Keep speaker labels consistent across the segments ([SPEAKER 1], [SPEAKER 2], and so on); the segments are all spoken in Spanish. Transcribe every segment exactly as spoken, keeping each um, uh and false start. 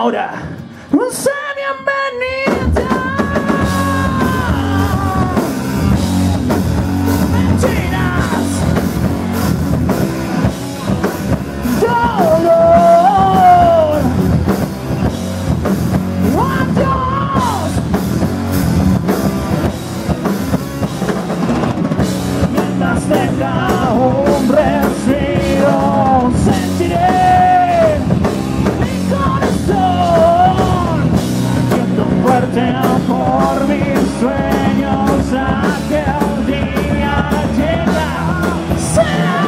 [SPEAKER 1] ahora. Dulce bienvenida. Mentiras. Dolor. Adiós. Mientras tenga un respiro, sentiré mi corazón siendo fuerte por mis sueños. Aquel día llega, será.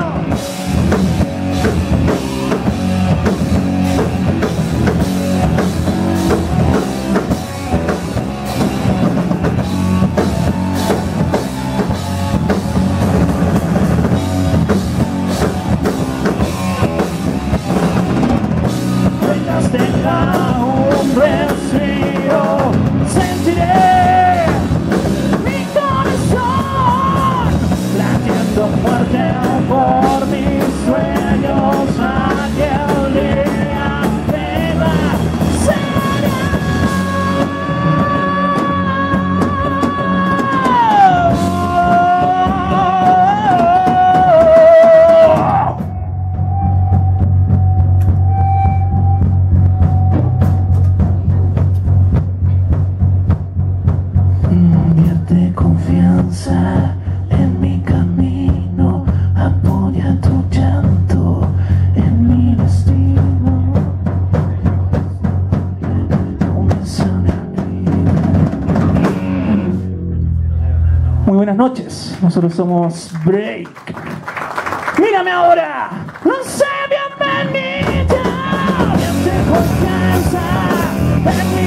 [SPEAKER 1] Tenga un respiro, sentiré mi corazón latiendo fuerte por mis sueños. Aquel día venga, será. Invierte confianza en mi camino, apoya tu llanto en mi destino. Muy buenas noches, nosotros somos Break. Mírame ahora, no sé bienvenida. Invierte confianza en mi